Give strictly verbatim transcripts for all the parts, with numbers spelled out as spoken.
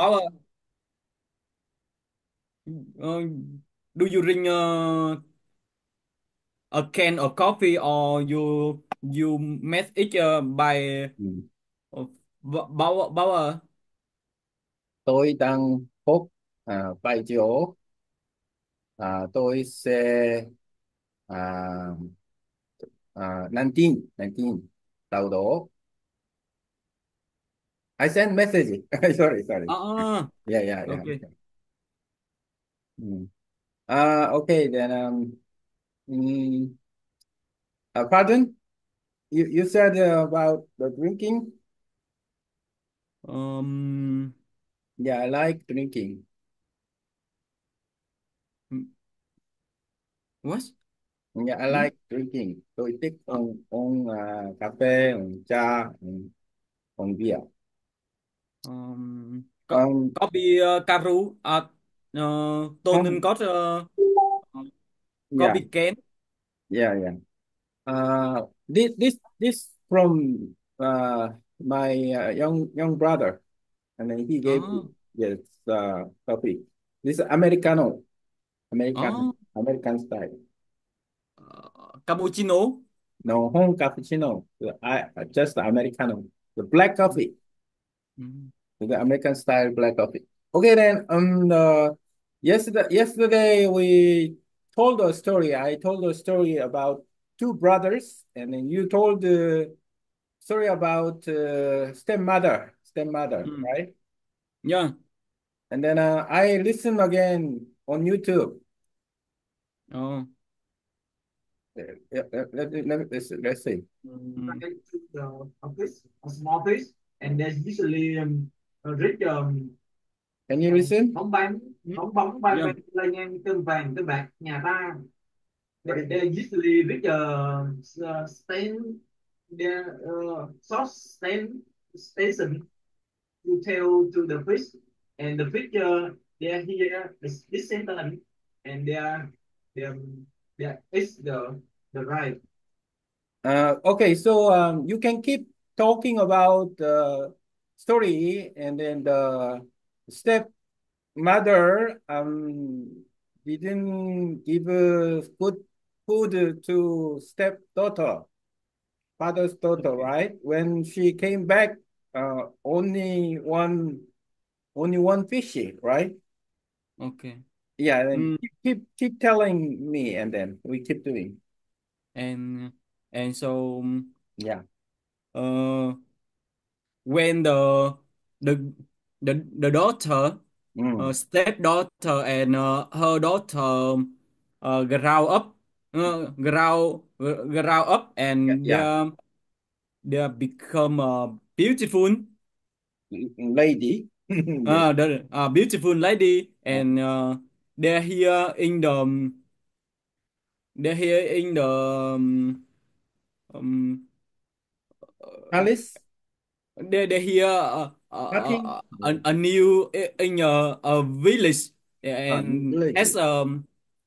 Power, uh, do you drink uh, a can of coffee or you you make it uh, by Ừ. uh, power power? Tôi đang hút à, vài chỗ. À, tôi sẽ à, à, nineteen nineteen đầu đổ. I send message. Sorry, sorry. Ah, Yeah, yeah, yeah. okay. Mm. Uh, okay, then um, mm, uh, pardon? You you said uh, about the drinking? Um, Yeah, I like drinking. what? Yeah, I Hmm? like drinking. Tôi thích Uh, uống uống à, cà phê, uống trà, uống, uống bia. um, có Um, có bị uh, Caru à, uh, tôi nên không, có uh, có yeah, bị kén. yeah, yeah. Uh, this this this from uh, my uh, young young brother, and then he gave me Oh, this uh, coffee. This Americano, American oh, American style. uh, cappuccino. No home cappuccino. I just Americano. The black coffee, Mm. the American style black coffee. Okay, then um, uh, yesterday yesterday we told a story. I told a story about two brothers, and then you told the story about uh, stepmother, stepmother, Mm. right? Yeah. And then uh, I listened again on YouTube. Oh. Uh, yeah, let, let, let, let's, let's see. Mm. Like a, a fish, a small fish, and they usually um, reach um, Can you um, listen? bóng bánh, bóng bóng bay Yeah. bay lên ngang cơn vàng cơn bạc nhà ta. They, they usually reach a uh, stand, their uh, source stand station to tell to the fish, and the fish uh, they are here is this sentence, and they are they are, they are, is the the right. Uh, okay, so um, you can keep talking about the story, and then the stepmother um, didn't give uh, good food to stepdaughter, father's daughter, Okay. right? When she came back, uh, only one, only one fishy, right? Okay. Yeah, and Mm. keep keep keep telling me, and then we keep doing. And and so um, Yeah. uh when the the the the daughter uh, Mm. stepdaughter and uh, her daughter uh, grow up uh, grow grow up Yeah, and yeah. they they become uh, beautiful Lady. Yes. uh, the uh, beautiful lady Uh, and uh, they're here in the they're here in the um, um, Alice. they they here uh, Parking. uh, uh, a, Yeah. a new in a, a village Uh, new and as lady. um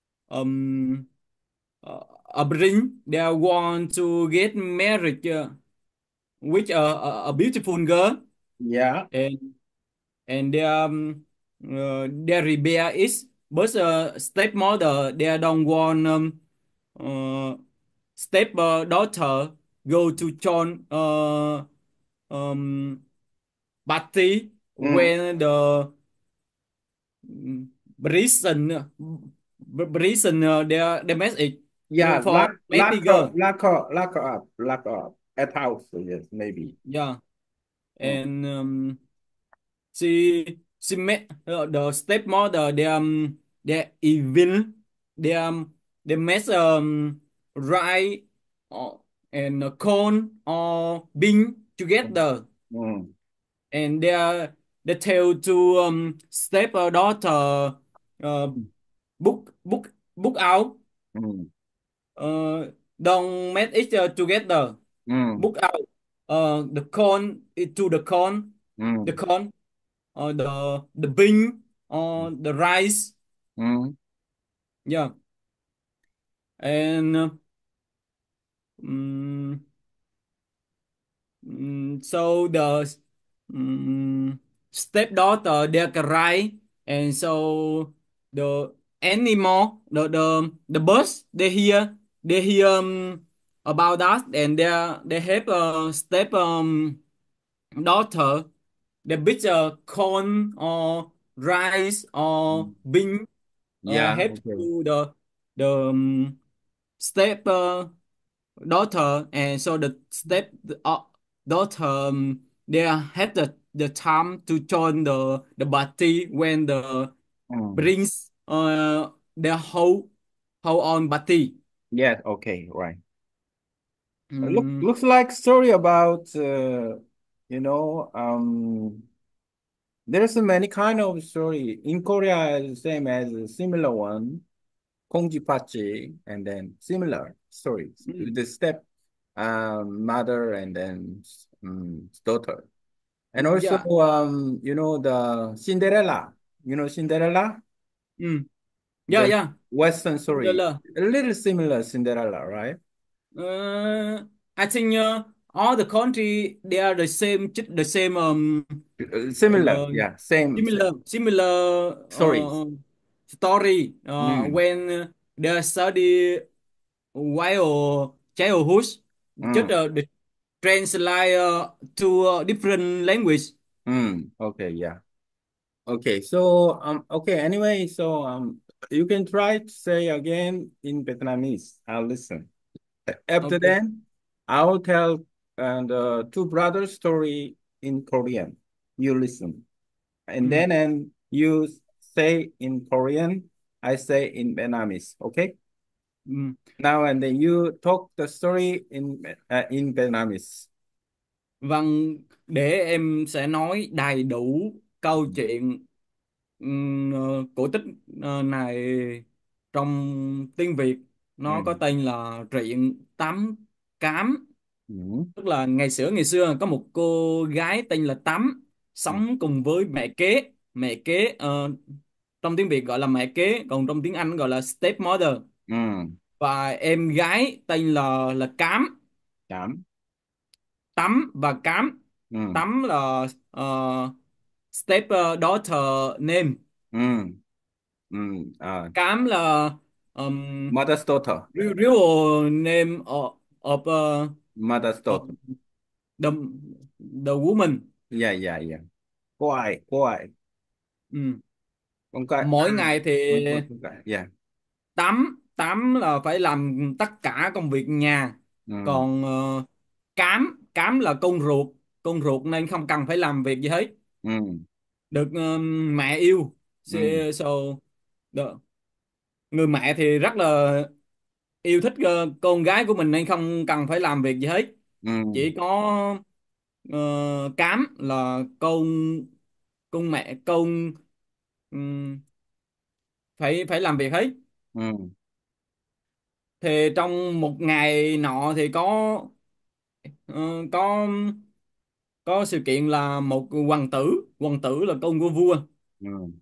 um uh, a bring they want to get married uh, with a, a, a beautiful girl Yeah. and and their um, uh, their rebel is but uh, stepmother they don't want um, uh, step uh, daughter go to John uh, um, party Mm. when the prison prison uh, they they message Yeah. for Lock, maybe lock her, girl. lock her, lock her up, lock her up at house. Yes, maybe. Yeah, Mm. and um, she she met uh, the stepmother they um they evil they um they mess um rye or, and uh, corn or bean Mm. together Mm. and they are they tell to um step uh, daughter uh book book book out Mm. uh don't mess it uh, together Mm. book out uh the corn to the corn the Mm. corn or the the bean or the rice. Mm. Yeah, and uh, mm, mm, so the mm, stepdaughter they cry, and so the animal, the the the birds they hear they hear um, about that, and they they have a step um, daughter, the bit uh, corn or rice or Mm. bean uh, Yeah, have okay. to the the um, step uh, daughter, and so the step uh, daughter um, they have the the time to join the the party when the Mm. prince uh their whole whole on party. Yes, okay, right. Look, Mm, looks like story about uh, you know, um there's many kind of story. In Korea, is the same as a similar one, Kongjipachi, and then similar stories mm, with the step um, mother and then um, daughter. And also, yeah. um, you know, the Cinderella. You know, Cinderella, Mm, yeah, the yeah. Western story, Cinderella. a little similar Cinderella, right? uh, I think uh, all the country they are the same the same um Uh, Similar, uh, yeah, same, similar same similar stories. uh, story uh, Mm, when they study while childhood, just mm, uh, the translate uh, to uh, different language. mm. Okay, yeah. Okay, so um, okay. Anyway, so um, you can try to say again in Vietnamese. I'll listen. After Okay. then, I'll tell and uh, two brothers story in Korean. You listen, and Ừ. then and you say in Korean. I say in Vietnamese. Okay. Ừ. Now and then you talk the story in uh, in Vietnamese. Vâng, để em sẽ nói đầy đủ câu chuyện ừm, ờ, cổ tích ờ, này trong tiếng Việt. Nó có Mm, tên là truyện Tám Cám. mm, Tức là ngày xưa ngày xưa có một cô gái tên là Tám mm, sống cùng với mẹ kế. Mẹ kế ờ, trong tiếng Việt gọi là mẹ kế, còn trong tiếng Anh gọi là stepmother. mm. Và em gái tên là là Cám. Cảm. Tắm và Cám. Mm, Tắm là uh, step uh, daughter name. mm, mm. Uh, Cám là um, mother's daughter. real, real name of, of uh, Mother's of daughter. the the woman. Yeah, yeah, yeah. Cô ai, cô ai. Ừ. Con cái. À, Mỗi ngày thì con con con cái. Yeah. tắm tắm là phải làm tất cả công việc nhà. Mm, Còn ờ, cám cám là con ruột, con ruột nên không cần phải làm việc gì hết, mm, được ờ, mẹ yêu. mm, So, so the- người mẹ thì rất là yêu thích ờ, con gái của mình nên không cần phải làm việc gì hết, mm, chỉ có ờ, cám là con con mẹ con ừm, phải phải làm việc hết. mm, Thì trong một ngày nọ thì có ờ, có có sự kiện là một hoàng tử, hoàng tử là con của vua, mm.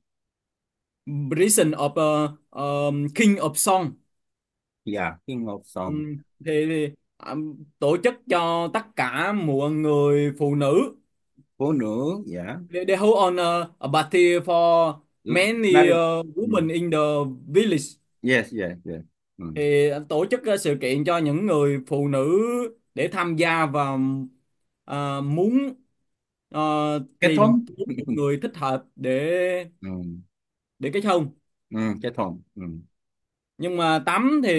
Prison of uh, um, King of Song. Yeah, King of Song. Ừm, thì, thì ừm, tổ chức cho tất cả mọi người phụ nữ, Phụ nữ, yeah. they, they hold on a, a party for L- many Married. uh, women Mm. in the village. Yes, yes, yes. Mm. Thì tổ chức uh, sự kiện cho những người phụ nữ để tham gia và uh, muốn uh, Kết tìm hôn. kiếm một người thích hợp để Mm, để kết hôn. mm, kết hôn. Mm, Nhưng mà Tắm thì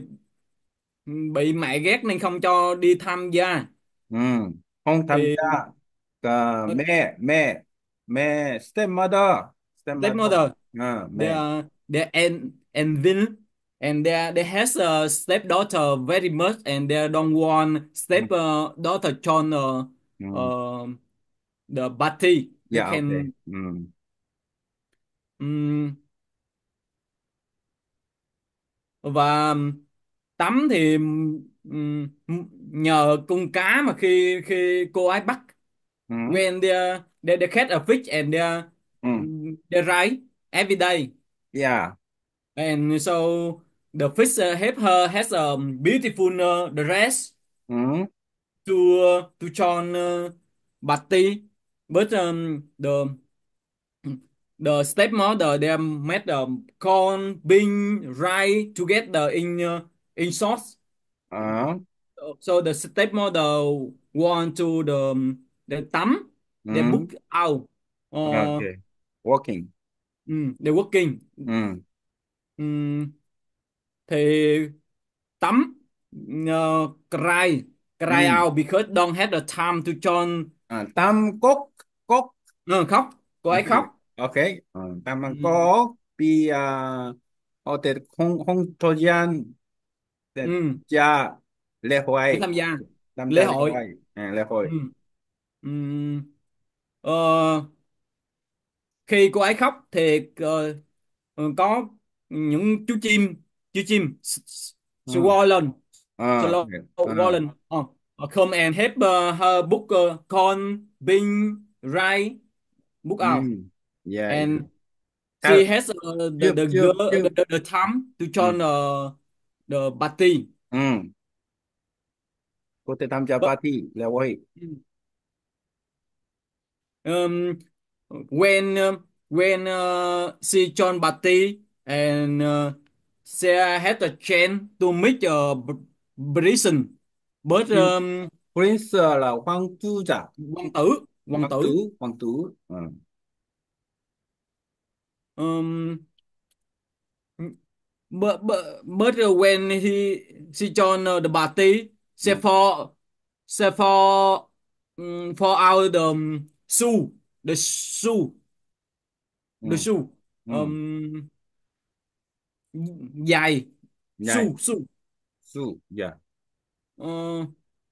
bị mẹ ghét nên không cho đi tham gia. mm. Không tham Thì gia. Cả uh, mẹ, mẹ, mẹ, stepmother, stepmother. stepmother, À, they mẹ. are they and and Vin, and they they has a stepdaughter very much, and they don't want Mm, step uh, daughter join uh, mm. uh, the party. They Yeah, okay. can Mm, um, và tắm thì ừm, nhờ con cá mà khi khi cô ấy bắt, mm, when they they, they catch a fish and they mm. they rise every day, Yeah. and so the fish uh, help her has a beautiful uh, dress Mm, to uh, to join uh, party, but um, the The stepmother they made the corn, bean, rice together in uh, in sauce. Uh, So the stepmother want to the the tắm, they book mm, out. Uh, okay. Walking. mm, they working. Mm, Mm, thì tắm, uh, cry cry mm. out because don't have the time to join. À, tam cốc cốc. Ờ, khóc, cô ấy khóc. Ok. Ờ, tam Ừ. cốc bị uh, họ tên không không thời gian để Ừ. cha lễ Để hội tham gia tham lễ gia lễ hội. hội à, lễ Ừ. hội. Ừ. Ờ, khi cô ấy khóc thì ờ, ờ, có những chú chim, chú chim s- s- Ừ. swallow À, ok. À. swallow uh, come and help uh, her book uh, corn, bean, rice, book Ừ. out, Yeah, and yeah. she Sao? has uh, the Chưa the chưa girl chưa. the, the, the time to Ừ. join uh, the party. Ừ. Cô thể tham gia But party lễ hội. um, when uh, when uh, she joined party and uh, she had a chance to meet a prison, but Prince, um, Prince là hoàng tử giả. hoàng tử hoàng Hoàng tử, tử hoàng tử. Ừ. um, but, but, but when he she joined uh, the party, she Ừ. for she for um, for out the um, shoe, the shoe the Ừ. shoe Ừ. um, dài, Nhảy. shoe shoe. Su. Yeah. Ờ,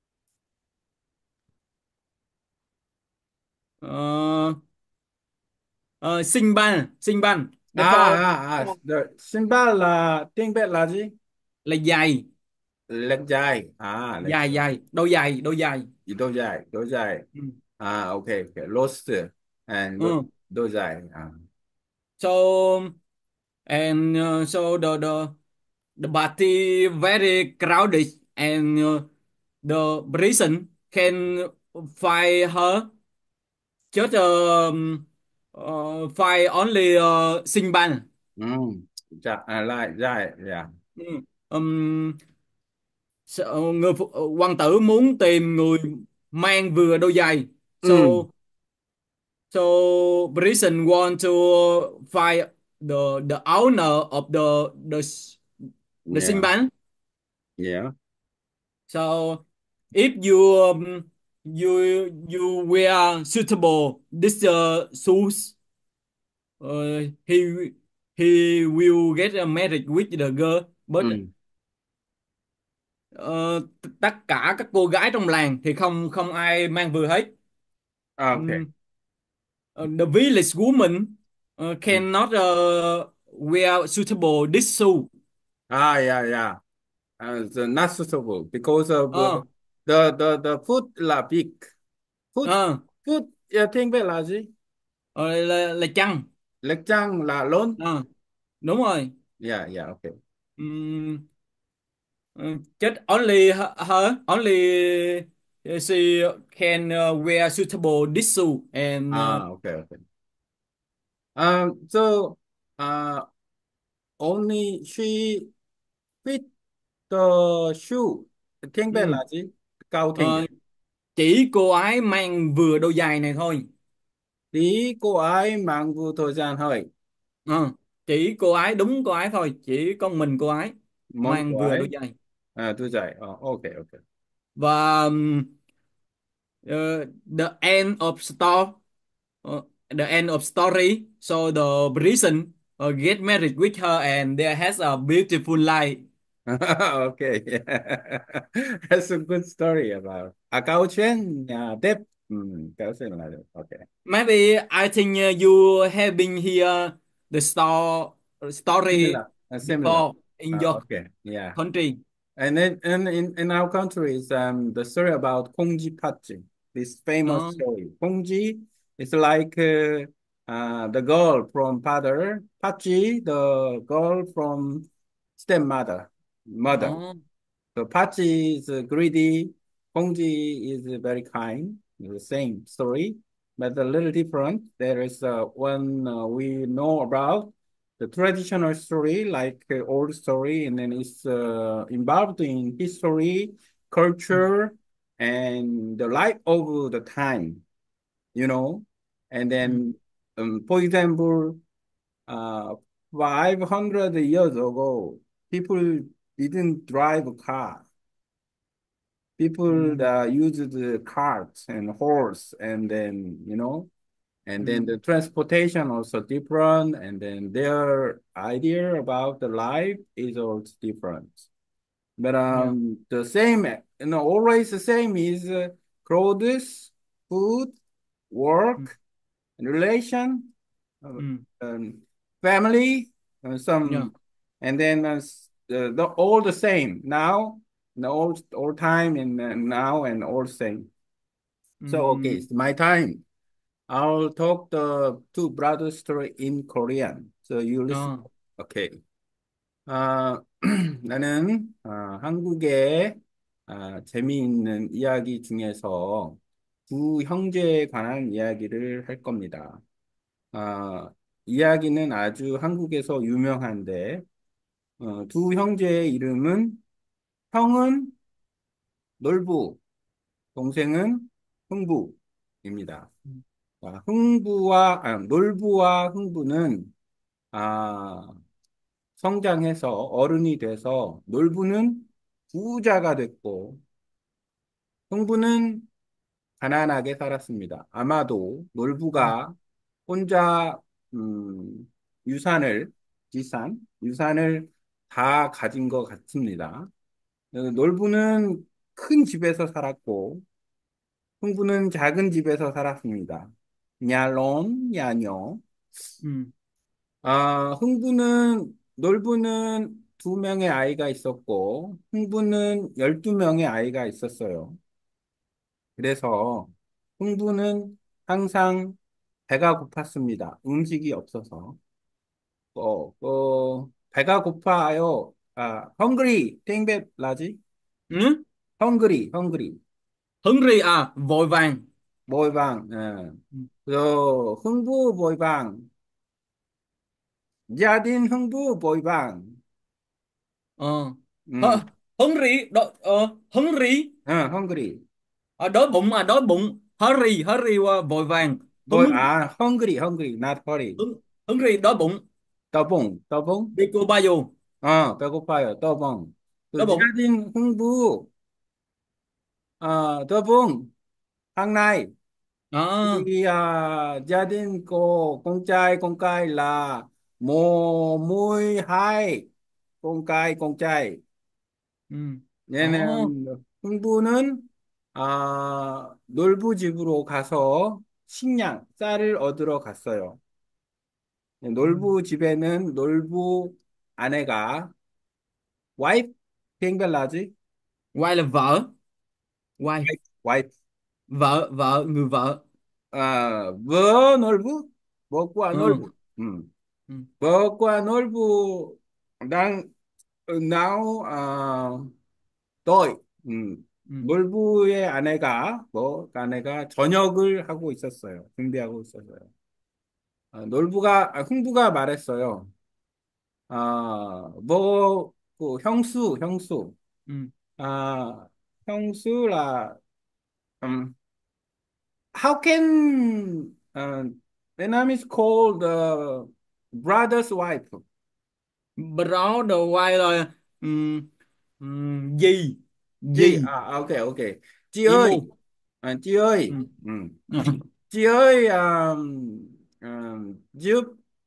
ờ, ờ, sinh ban sinh ban À, therefore à, à. The, Simba là tiếng Việt là gì? là dài, Lệch dài. À, lệch dài dài đôi dài đôi dài. đôi dài, đôi dài. Ừ. À, ok, okay. Lost and đôi, Ừ. đôi dài. À. So and uh, so the the the party very crowded and uh, the prison can find her just um, uh, find only uh, sinh ban. Ừ. Dạ, à, lại dài. Yeah. Ừ. Um, Sợ- người phụ, ờ, hoàng tử muốn tìm người mang vừa đôi giày, so Ừ. so prison want to find the the owner of the the the Yeah. Sinban. Yeah. So if you um, you you wear suitable this uh, shoes, uh, he he will get married with the girl, but Ừ. ờ, tất cả các cô gái trong làng thì không không ai mang vừa hết. À, ok. Ừm, uh, the village woman uh, Ừ. cannot uh, wear suitable this shoe. À, yeah, yeah. Uh, the not suitable because of uh, Ờ, the the the foot là big. Foot ờ, foot yeah, tiếng Việt là gì? ờ, là, là chăng. Lệch chân là lớn. Ờ, đúng rồi. Yeah, yeah, okay. Ừm, uh, just only her, her only she can uh, wear suitable this shoe and uh, Ah, okay, okay. Um, so uh, only she fit the shoe. Tiếng Việt là ừm, gì? Cao tiếng Việt. ờ, chỉ cô ấy mang vừa đôi giày này thôi. Tí cô ấy mang vừa thời gian hơi. Ờ, chỉ cô ấy, đúng cô ấy thôi, chỉ có mình cô ấy Mong mang cô vừa ấy. đôi giày. À, tôi dạy. Oh, okay, okay. Và um, uh, the end of story, uh, the end of story, so the prison uh, get married with her and there has a beautiful life. Okay. That's a good story about. À, câu chuyện nhà tiếp. Ừ, câu chuyện là được. Okay. Maybe I think uh, you have been here the store story Similar. Uh, similar. before in Uh, your okay. Yeah. country. And then in, in, in our country is um, the story about Kongji Patji, this famous Ờ, story. Kongji is like uh, uh, the girl from father, Patji, the girl from stepmother, mother. ờ, So Patji is uh, greedy, Kongji is very kind. The same story. but a little different. There is uh, one uh, we know about the traditional story, like uh, old story, and then it's uh, involved in history, Ừ. culture, and the life of the time, you know. And Ừ. then, um, for example, uh, five hundred years ago, people didn't drive a car. People Ừ. uh, used the carts and horse, and then, you know, and then Ừ. the transportation also different, and then their idea about the life is also different. But Yeah. um, the same, you know, always the same is uh, clothes, food, Ừ. work, and relation, uh, Ừ. um, family, uh, Yeah. some, and then uh, s- the, the all the same now, the old old time and uh, now and all same. So okay, Ừ. it's my time. I'll talk the two brothers story in Korean. So you listen. Ờ. Okay. 아, 나는 아, 한국의 아, 재미있는 이야기 중에서 두 형제에 관한 이야기를 할 겁니다. 아, 이야기는 아주 한국에서 유명한데 어, 두 형제의 이름은 형은 놀부, 동생은 흥부입니다. 자, 흥부와 아, 놀부와 흥부는 아, 성장해서 어른이 돼서 놀부는 부자가 됐고 흥부는 가난하게 살았습니다. 아마도 Ừ. 놀부가 혼자 음, 유산을 지산 유산을 다 가진 것 같습니다. 어, 놀부는 큰 집에서 살았고 흥부는 작은 집에서 살았습니다. 냐롱, 야뇨. Ừ. 아, 흥부는, 놀부는 두 명의 아이가 있었고, 흥부는 열두 명의 아이가 있었어요. 그래서 흥부는 항상 배가 고팠습니다. 음식이 없어서. 어, 어, 배가 고파요. 아, hungry, tiếng 라지? Ừ. hungry, hungry. Hungry à, vội vàng. vội vàng. 예. Ừ. rồi 흥부 vội vàng. gia đình 흥부 vội vàng. Ờ. 음, Hơ- Hungry đói, ờ, hungry. 어, hungry. À, đói bụng à, đói bụng. Hurry, hurry, à, vội vàng. 뭐, Hung, 아, hungry, hungry, not hurry. hung, hungry, đói bụng. 떠봉, 떠봉. Bicobayo, 어, 배고파요. 떠봉. 그 đói bụng. 지라딘 흥부, 어, 떠봉. hàng ngày À. thì à, gia đình cô con trai con cái là một mươi hai con cái con trai. Ừ. Ồ. 얘는 흥부는 아, 놀부 집으로 가서 식량, 쌀을 얻으러 갔어요. Ừ. 놀부 집에는 놀부 아내가 와이프 팽벨라지 Wife là vợ. Wife. 와이프 Vợ, vợ, người vợ. 아, 뭐 놀부 뭐과 Ừ. 놀부 음. Ừ. 뭐과 놀부 난 now 아 tôi 음. Ừ. 놀부의 아내가 뭐 아내가 저녁을 하고 있었어요. 준비하고 있었어요. 아, 놀부가 아, 흥부가 말했어요. 아, 뭐, 그 형수, 형수. Ừ. 아, 형수라, um, how can uh, Vietnamese call the brother's wife? Bro, đồ wife rồi. Ừ. Ừ. Gì? Chị, Gì? à, ok, ok. Chị Gì ơi, mu? à, chị ơi, Ừ. ừ. Chị ơi, um, um, giúp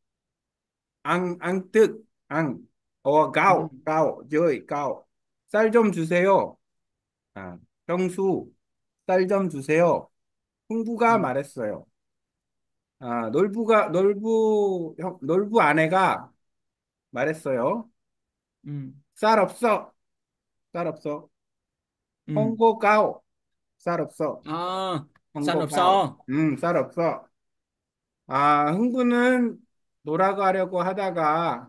ăn, ăn thức, ăn, 어, Ừ. gạo, gạo, chị ơi, gạo. 쌀 좀 주세요. 아, 형수, 쌀 좀 주세요. 흥부가 Ừ. 말했어요. 아, 놀부가, 놀부, 형, 놀부 아내가 말했어요. Ừ. 쌀 없어. 쌀 없어. Ừ. 홍고 까오. 쌀 없어. À, xanh 홍고 hộp 까오. so. 음, 쌀 없어. 아, 흥부는 놀아가려고 하다가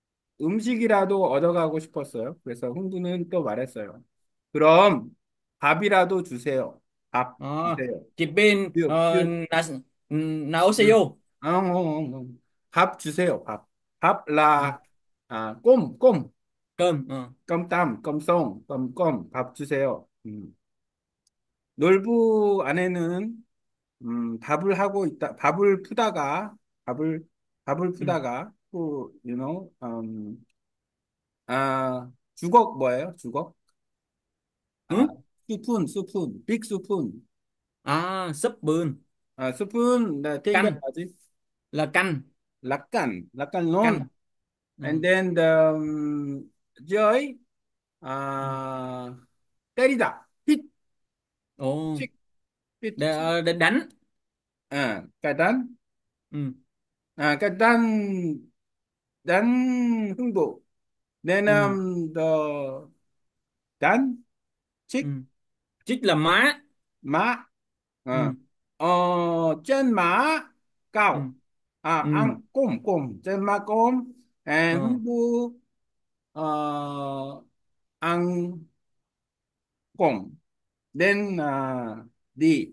음식이라도 얻어가고 싶었어요. 그래서 흥부는 또 말했어요. 그럼 밥이라도 주세요. 밥 À, 주세요. Japan 뷰, ờ, 뷰. na 응. naoseyo. 어, 어, 어, 어. 밥 주세요. 밥. 밥 Ừ. là à, 꼼, 꼼. Cơm. Ờ. 껌땀, 껌송, 껌껌. 밥 주세요. 음. 놀부 안에는 음, 밥을 하고 있다. 밥을 푸다가 밥을 밥을 Ừ. 푸다가 또 you know 음, 아 주걱 뭐예요? 주걱? 아 Ừ? 스푼 스푼 빅 스푼 À, súp bươn. 아 스푼 나 tiếng Việt Canh là gì? là canh. Lakkan lakkan luôn. Canh. And Ừ. then the um, dưới Ừ. à 때리다 hit Ồ, chick hit để, chick. ờ, để đánh. à cái đánh Ừ. à cái đánh đánh hưng bộ nên Ừ. um, the đánh Ừ. chick Chích là má. mã à, Ừ. ờ, trên mã Ừ. cao à Ừ. ăn cơm cơm trên mã cơm and Ờ. hưng bu ờ, ăn cơm then 아, đi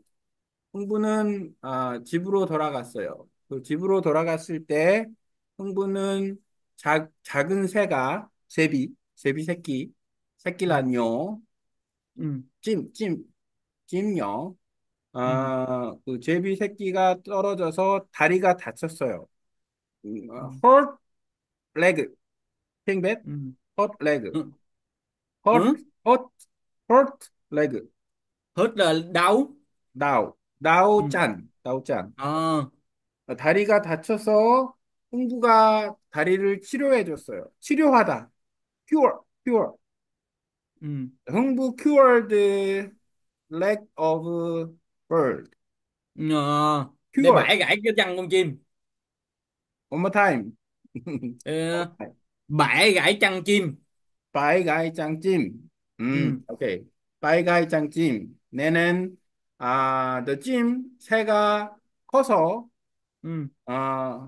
흥부는 아, 집으로 돌아갔어요. 그 집으로 돌아갔을 때 흥부는 자, 작은 새가 제비 제비 새끼 Ừ. 새끼라뇨 Ừ. 찜 찜 찜요 Ừ. 아, 그 제비 새끼가 떨어져서 다리가 다쳤어요. 음, Ừ. 어, hurt leg 팽뱃 Ừ. hurt leg Ừ. hurt Ừ. hurt hurt leg Hết là đau. đau Ừ. đau 짠 đau 짠 À. 어, 다리가 다쳐서 흥부가 다리를 치료해 줬어요. 치료하다. cure, cure. Ừ. 흥부 cured the leg of bird. Ờ. Để cure. bẻ gãy cái chân con chim. One more time. Ờ, bẻ gãy chân chim. 바이가이 짱찜. 음, Ừ. 오케이. 바이가이 짱찜. 내는 아, the 찜 새가 커서 Ừ. 어,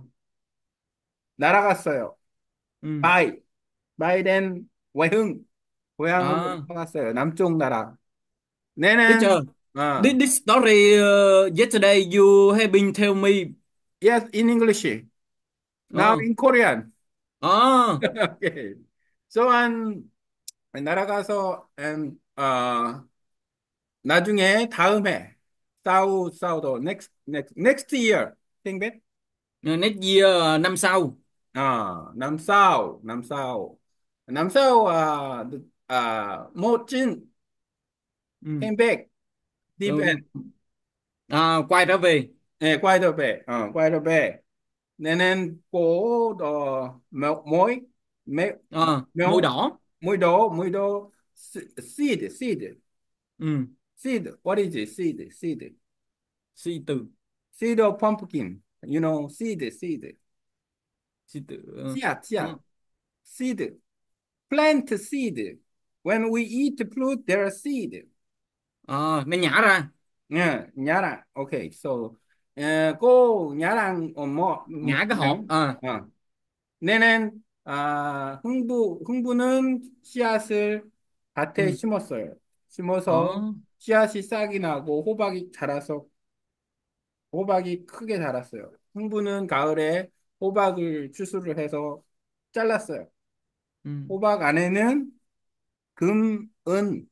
날아갔어요. Ừ. 바이. 바이된 외흥. 고향으로 À. 나갔어요. 남쪽 나라. 내는 Teacher, this, 어, this story uh, yesterday you have been tell me. yes, in English. Now Ờ. in Korean. À. Okay. So 한 날아가서 and 어, 나중에 다음해 싸우 싸우도 next next next year. think that. Next year uh, năm sau. 어, 남싸우 남싸우 남싸우 아, 아, 멋진 Ừ. hendback deep Ừ. end. À, quay trở về. 예, quay trở về, ờ, quay trở về. Nên cố đó mối mối À, môi mối đỏ. mối đỏ mối đỏ seed seed Ừ. seed what is it seed seed Si từ. seed of pumpkin you know seed seed Si từ. Ờ. 씨앗 씨앗 Ờ. seed plant seed when we eat fruit there are seed. À, nó nhả ra. 예, nhã랑 okay so 에, cô nhã랑 어, 뭐 Nhả cái hộp. 뭐냐면 À. 어, 내는 아, 흥부 흥부는 씨앗을 밭에 Ừ. 심었어요. 심어서 Ờ. 씨앗이 싹이 나고 호박이 자라서 호박이 크게 자랐어요. 흥부는 가을에 호박을 추수를 해서 잘랐어요. Ừ. 호박 안에는 금, 은,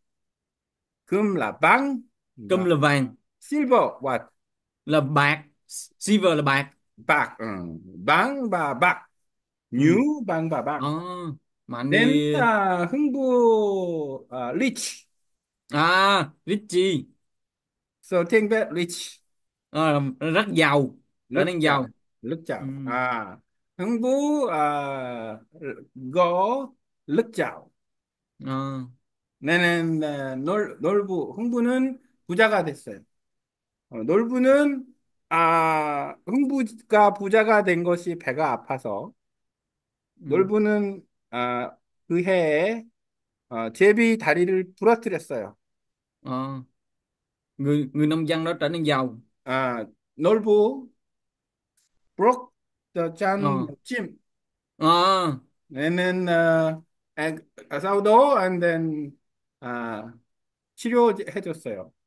금 là vàng, Cơm và là vàng. silver và Là bạc. Silver là bạc. bạc, ừ. Vàng và bạc, Ừ. new vàng và bạc. Ờ. Mà anh Đến đi. à, 흥부 à, rich, À, Richie. so think that rich. Ờ, rất giàu. Trở Rất nên giàu, giàu. rất Ừ. giàu. À, 흥부 à, có rất giàu. Ờ. 내는 아, 놀, 놀부, 흥부는 부자가 됐어요. 어, 놀부는 아, 흥부가 부자가 된 것이 배가 아파서 Ừ. 놀부는 아, 그 해에 어, 제비 다리를 부러뜨렸어요. Ờ. người người nông dân đó trở nên giàu. 아, 놀부 broke the 짠 Ờ. 찜. Ờ. 얘는 어, 아, 사우도 and then 아, 치료해줬어요.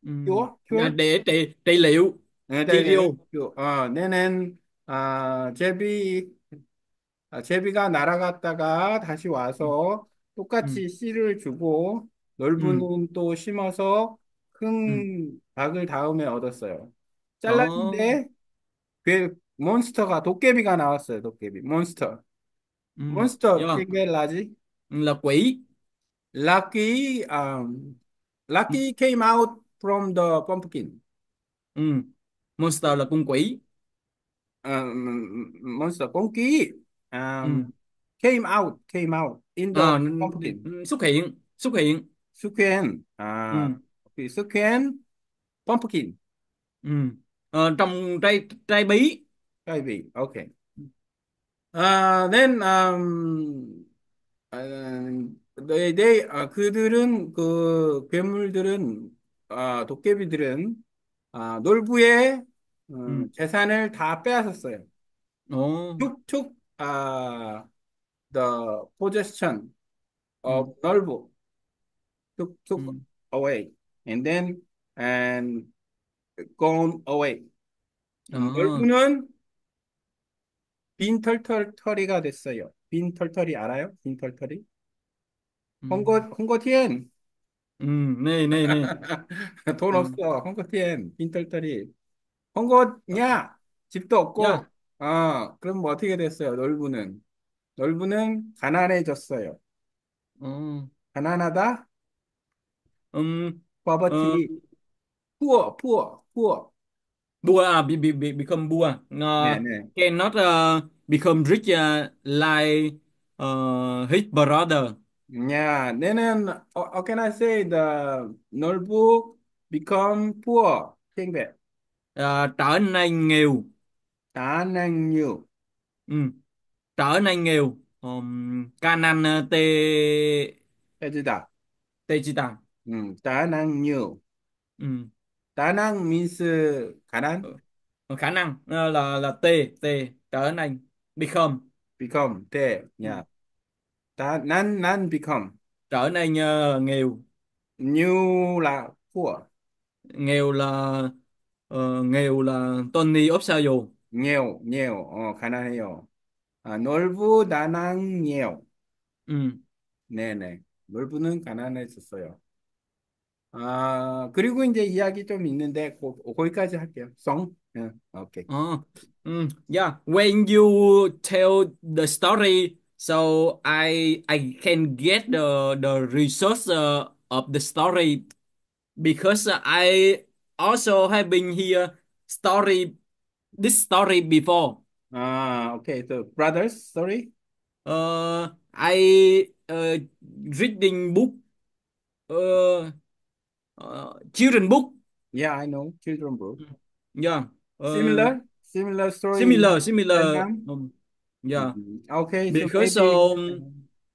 음. cure, À, cure. để trị trị liệu, 네, trị 네, 네. liệu. 그, 어, 내는 아, 제비 아, 제비가 날아갔다가 다시 음. 와서 음. 똑같이 씨를 주고 음. 넓은 또 심어서 음. 큰 닭을 다음에 얻었어요. Ờ. 잘랐는데 그 몬스터가 도깨비가 나왔어요. 도깨비 몬스터. 음. 몬스터 Yeah. 팅벨라지. Là quỷ. Lucky um, Ừ. Lucky came out from the pumpkin. Ừ. Monster là con quỷ. Um, monster con ký Ừ. um, came out came out in the Ờ, n- pumpkin. n- xuất hiện, xuất hiện. Suken à Ừ. okay, Suken pumpkin Ừ. Ờ, trong trái trái bí. maybe okay. 아, then um, 아, they, they 아, 그들은 그 괴물들은 아, 도깨비들은 아, 놀부의 Ừ. 음, 재산을 다 빼앗았어요. Ồ. Took took 아, the possession Ừ. of 놀부 took took Ừ. away and then and gone away. 음, Ờ. 놀부는 빈털털털이가 됐어요. 빈털털이 알아요? 빈털털이? Ừ. 헝거 헝거티엔 Ừ. Nè, nè, nè. 돈 Ừ. 없어. 헝거티엔 빈털털이 헝거냐? 집도 Yeah. 없고 아 그럼 뭐 어떻게 됐어요? 놀부는 놀부는 가난해졌어요. Ờ. 가난하다? Ừ. Ờ, poverty poor poor poor Bua à, be, be, be, become bua. Uh, 네네. cannot uh, become rich uh, like uh, his brother. 야 내는 uh, how can I say the 놀부 become poor king Uh, trở nên nghèo. 가난유 Ừ. Trở nên nghèo. Um, Canan uh, te 해주다. Tejita. 음, 다낭유. Ừ. 다낭 means 가난, Ờ, khả năng ờ, là là t t trở nên become. become, 돼. Ừ. 야, 다, 난, 난 become. Trở nên ờ, nghèo. New là poor. Nghèo là ờ, nghèo là Tony Obsayo. nghèo, nghèo, 어, 가난해요. 아, 놀부, 다낭, nghèo. Ừ. 네네. 놀부는 가난했었어요. 아, 그리고 이제 이야기 좀 있는데, 고, 거기까지 할게요. 송? 응, 오케이. Ờ, ừ, yeah. When you tell the story, so I I can get the the resource uh, of the story because I also have been here story this story before. 아, 오케이. The brothers, sorry. Uh, I uh, reading book, uh, uh, children book. Yeah, I know. Children book. Yeah. Uh, Similar, similar story in similar, similar. Vietnam. Um, yeah. Mhm. Okay, so Because maybe um,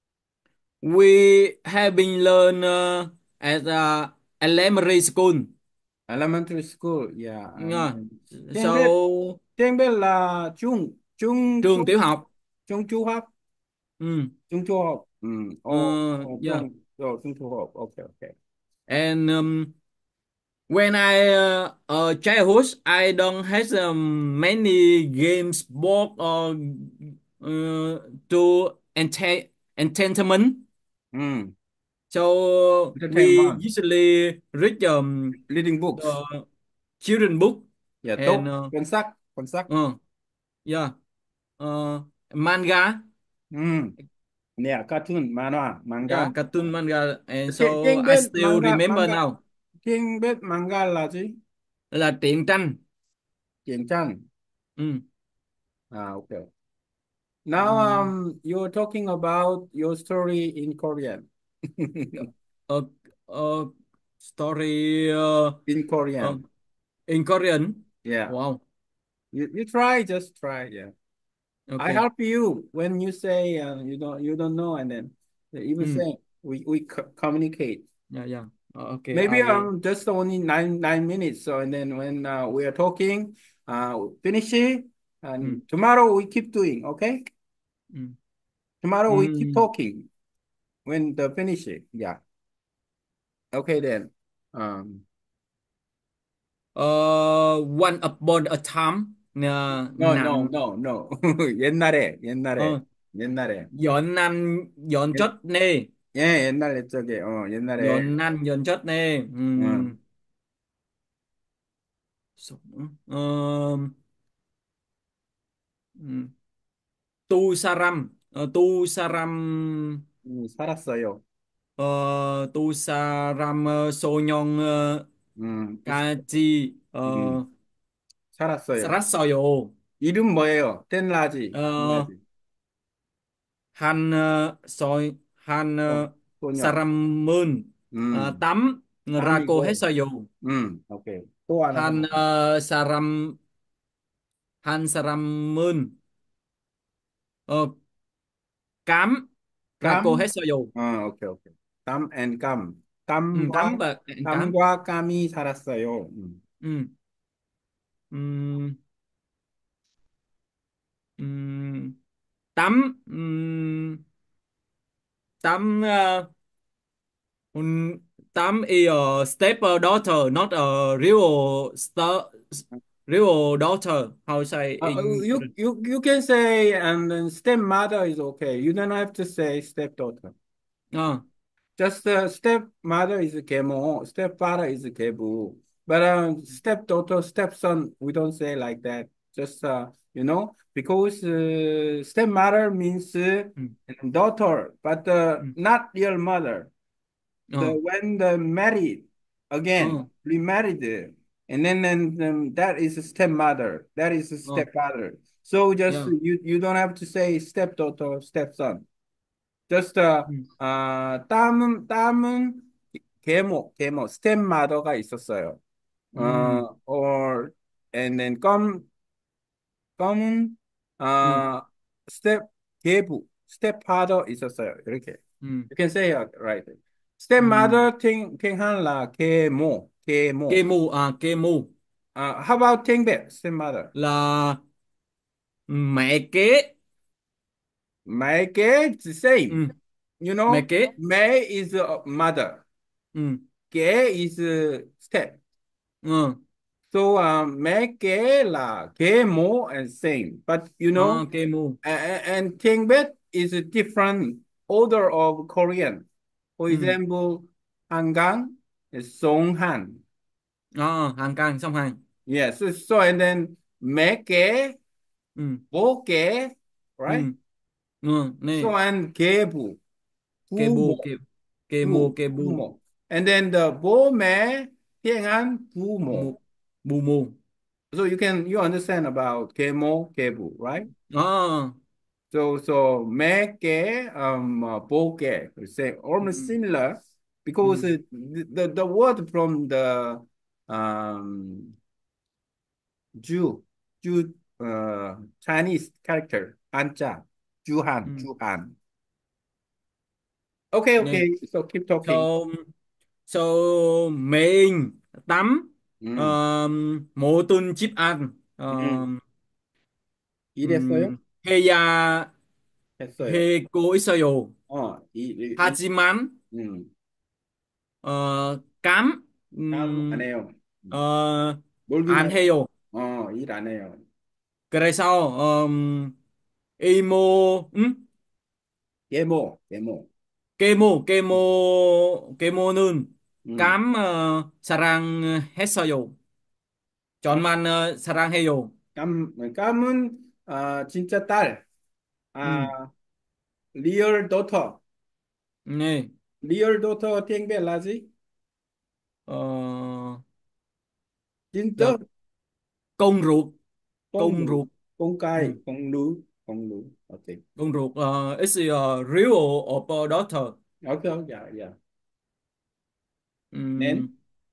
we have been learn uh, at uh, elementary school. elementary school, yeah. And, Yeah. and tiếng Việt, So tiếng Việt là trung, trung trường trung tiểu học. trung trung học, Ừ. trung trung học. Ừ. Ồ, Uh, ồ, yeah. trung, rồi, trung trung học. Okay, okay. And um, when I uh, uh childhood, I don't have um, many games, board or uh, to enter entertainment. 음, So we entertainment, usually read um, reading books. the children book Yeah, and tốt, uh, cuốn sách, cuốn sách. uh, yeah, uh, manga, Ừ. Yeah, cartoon, manhwa, manga. yeah, cartoon manga, and Tiếng, so tiếng I Việt still manga, remember manga. now. Tiếng Việt manga là gì? Là truyện tranh. Truyện tranh. Ừ. À, okay. Now, Ừ. um, you're talking about your story in Korean. Uh, uh, story uh, In uh, Korean. in Korean. Yeah. Wow. You, you try, just try. Yeah. I Okay. help you when you say uh, you don't you don't know, and then even Ừ. say we we co- communicate. Yeah, yeah. Uh, okay, Maybe I. um just only nine nine minutes. So and then when uh, we are talking, uh, finish it, Ừ. and tomorrow we keep doing. Okay. Ừ. Tomorrow we keep Ừ. talking when the finish it. Yeah. Okay then. Um. 어, One Upon a Time. 어, No, no, 난 no, no. 옛날에, 옛날에, 어, 옛날에. 연난 옛, 연chất nè. 예, 옛날에 저기, 어, 옛날에, 연난 연chất nè. 어, 음, sống- ờ, 음, tu saram. Ờ, tu saram. 음, 살았어요. ờ, tu saram ờ, soñong ờ, 음, 또, kachi 음, ờ, 살았어요. sarassoyo. 이름 뭐예요? 땐라지, Ờ, 땐라지. han ờ, soi han 소, ờ, 소녀. sarammun ờ, 음, tắm rako hết 땀이고, sayo. 음, 오케이. 또 하나 더. Han ờ, saram han sarammun ờ, cám rako hết 땀, sayo. 어, 오케이, 오케이. 땀 and 감. Ừ, cám 땀과, và cám. 땀과 감이 살았어요. 음. Ừ. Ừ. Ừ. Tắm. Ừ. Tắm ờ, Un Tam is a step daughter, not a real star, real daughter. How say Uh, in you, you, you can say, and then stepmother is okay. You don't have to say stepdaughter. uh, Just uh, stepmother is 계모, stepfather is 계부. But um, stepdaughter, stepson, we don't say like that. Just, uh, you know, because uh, stepmother means uh, mm, daughter, but uh, mm, not real mother. The uh, when the married again, uh, remarried, uh, and then then um, that is a stepmother, that is a uh, stepfather. So just yeah. you you don't have to say stepdaughter, stepson. Just uh, Mm, 아, 땀은 땀은 계모 계모 stepmother가 있었어요. mm, 어, or and then 껌 껌은 mm, 아 step 계부 stepfather 있었어요. 이렇게 mm, you can say it right. mm. stepmother 팅 팅한라 계모 Kê 계모. mu à, kê mu 아, how about 팅백 stepmother? là mẹ kế. mẹ kế it's the same. Ừ, You mẹ know, kế. mẹ is a mother. Ừ, kế is a step. ừ, So um, make là kế mô and same, but you know, à, kê mu. a- a- and Tingbet is a different order of Korean. For Ừ, example, Hangang is Songhan. à, hàng càng xong hàng. Yes, so, so and then make Ừ, boke, right? ừ, ừ, nè. So and gebu, Kê bu, bumo, kê, kê mu, bu, kê bu. bumo, and then the bo me, Tiangan, Mu, bumo. bu mu. So you can you understand about kemo, kebu, right? À, So so make um uh, boke say almost ừ, similar because ừ, it, the the word from the um Jew Jew uh Chinese character Hanja Juhan ừ. Juhan. Okay, Nè. okay. So keep talking. So, so mình tắm 음, um, mô tun chip ăn 음. um, 이랬어요? um, 해야 했어요. 해고 있어요. 어, 이, 이, 이, 하지만 음, 어, 감 다음 안 음, 해요. 음. 어, 놀긴 안 해요. 해요. 어, 일 안 해요. 그래서 um, 이모 음? 계모, 계모. 계모 계모 계모는 음. 감 어, 사랑했어요. 전만 어, 사랑해요. 깜, 깜은 아, 진짜 딸, 아, 음, 리얼 도터, 네. 리얼 도터 땡벨라지, Ờ, là 진짜 con ruột. Con 꽁누, ruột. 꽁까이, Ừ. 꽁누, 꽁누, 오케이, Con ruột uh, is a real of a daughter. 오케이, 야, 야, 낸 Um,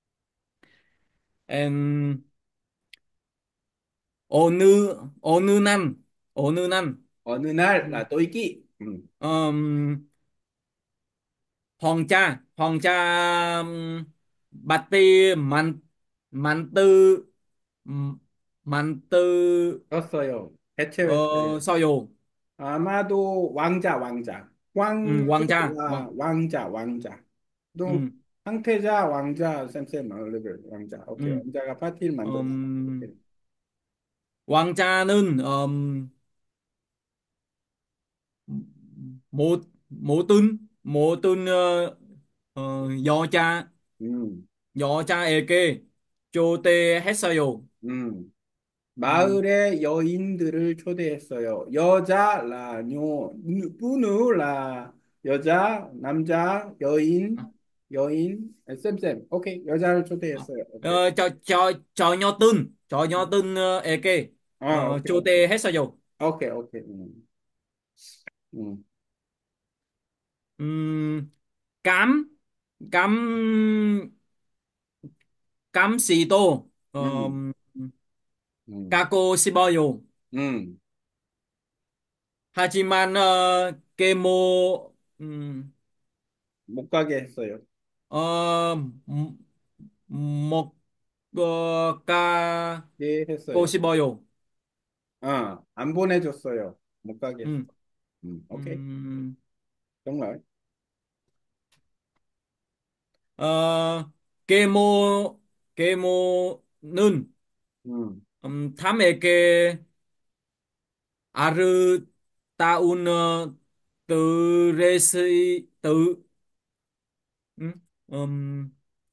and 어느 어느 날 어느 날 어느 날, 음, 나 또 있기, 음, um, hoàng cha hoàng cha um, Bạch Ti mạnh mạnh tư 음, mạnh tư 떴어요, 해체했어요. uh, sao dù. 아마도 왕자, 왕자, Ừ, hoàng cha hoàng, 왕자와 왕자, 왕자. 또 ừ, 황태자, 왕자, 쌤쌤, 어, 레벨, 왕자. 오케이. 음, 왕자가 파티를 만들었어. 오케이. 음, 왕자는 음, một một tin một tin ờ, ờ, 여자 음, 여자에게 초대했어요. 음. 음, 마을에 여인들을 초대했어요. 여자, 라, 뇨, 누, 뿌누, 라, 여자, 남자, 여인, 여인, 에, 쌤쌤. 오케이. 여자를 초대했어요. 오케이. ờ, cho cho cho nho tin cho nho tin ờ, 에게 아, 어, 오케이, 오케이. 초대했어요. 오케이, 오케이. 음, 음, 음, cắm cắm cắm xì tô 음, 음, 음, 까고 씹어요. 음. 하지만 어, 계모 음, 못 가게 했어요. 어, 못 어, 예, 까고 했어요. 씹어요. 아, 안 보내줬어요. 못 가게 했어. 음, 음, 오케이. 음, 정말. 어, 계모 계모는 음, 음, 탐에게 아르다운 어, 드레스 드 음, 음,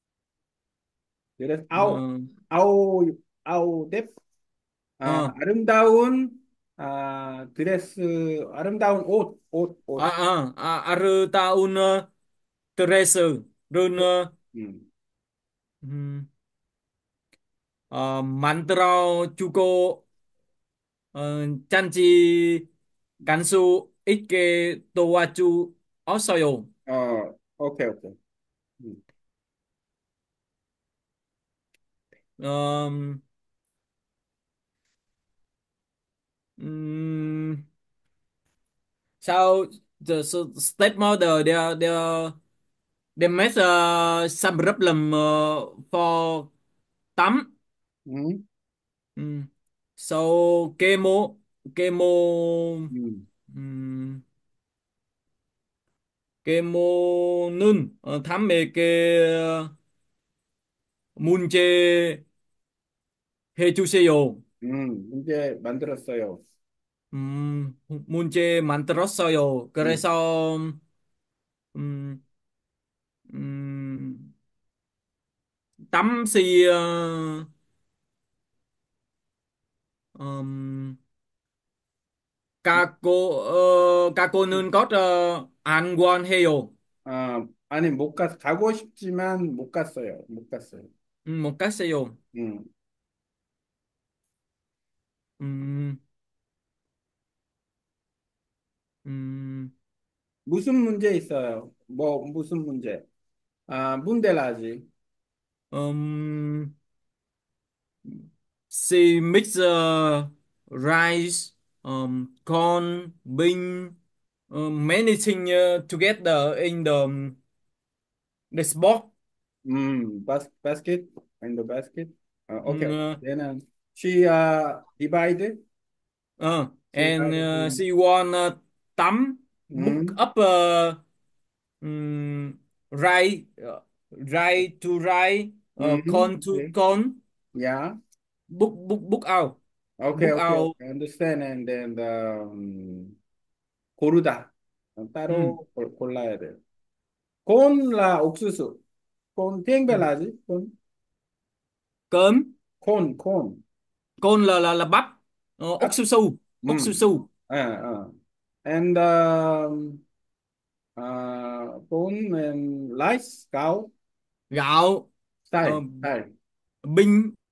그래서 아우, 어, 아우, 아우, 뎁. 아, 어, 아름다운 아, 드레스, 아름다운 옷, 옷, 아, 옷. 아, 아, 아르다운 어, 드레스를 어, 음, 음, 어, 만들어 주고 어, 잔지 간수 있게 도와주었어요. 어, 오케이, 오케이. 음, 음, 음, sau the s- state model they they they make uh, some problem uh, for tắm. 음, 음. So ke모 ke모 음, 음, ke모는 어, 담에게 문제 해주세요. 음, 이제 만들었어요. 음, 문제 만들었어요. 음, 그래서 음, 음, tamsi ờ, 음, kako 어, 까꼬는 것 어, 안 원해요. 아, 아니, 못 갔, 가고 싶지만 못 갔어요. 못 갔어요. 음, 못 갔어요. 음, 음, 음, 무슨 문제 있어요? 뭐, 무슨 문제? 아, 문데라지. 음, she mix uh, rice, um, corn, bean, um, many things uh, together in the the spot. 음, bas, basket, in the basket. 아, Mm, okay. uh, Then uh, she uh, divide, uh, she and divide. uh, 음, she want uh, tắm book 음, up uh, um, rice, uh, rice to rice, uh, 음, corn to okay. corn, Yeah. book book book out, Okay, book okay, out. okay. Understand. And then the, 음, 고르다. 어, 음, 따로 골- 골라야 돼요. 콘라 옥수수. 콘 음. 땡벨라지? 콘, cơm 콘, 콘. côn là là là bắp. Ờ, ốc 아, su su, ốc su 음, su. 예, 어. And um, uh, 콘 and rice, cow, Gạo, ờ, 쌀, 쌀. binh